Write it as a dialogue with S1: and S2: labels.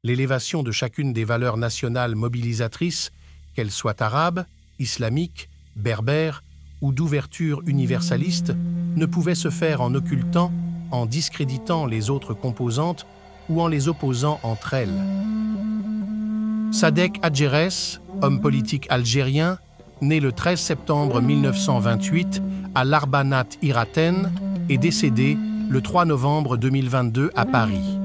S1: L'élévation de chacune des valeurs nationales mobilisatrices, qu'elles soient arabes, islamiques, berbères ou d'ouverture universaliste, ne pouvait se faire en occultant, en discréditant les autres composantes ou en les opposant entre elles. Sadek Adjerès, homme politique algérien, né le 13 septembre 1928 à Larbanat Iraten, est décédé le 3 novembre 2022 à Paris.